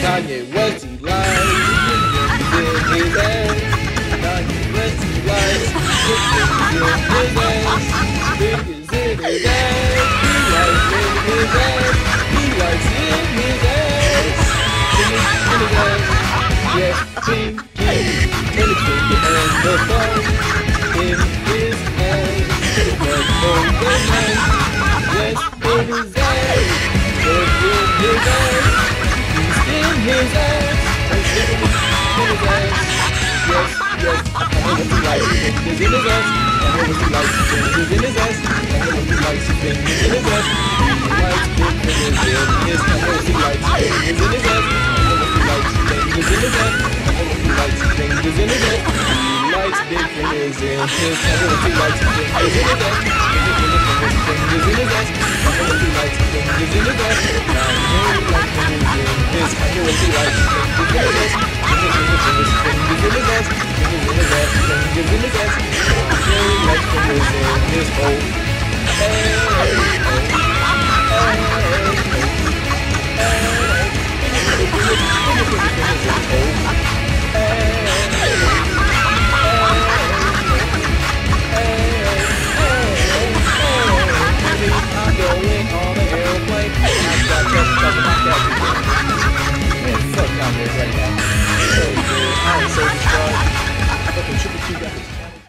Kanye West, he lies. Fingers in his ass. Kanye West, he lies. Fingers in his ass. Fingers in his ass. He likes in his ass. He likes in his ass. Yes, pinky in his finger and the thumb in his hand. Yes, in his ass. Yes, in his ass. He's in his ass. He's in his ass. Yes, yes. I know what he likes. Fingers in his ass. I know what he likes. Fingers in his ass. I know what he likes. Fingers in his ass. He likes big fingers in his. I know what he likes. Fingers in his ass. I know what he likes. Fingers in his ass. I know what he likes. Fingers in his ass. He likes big fingers in his. I know what he likes. Fingers in his ass.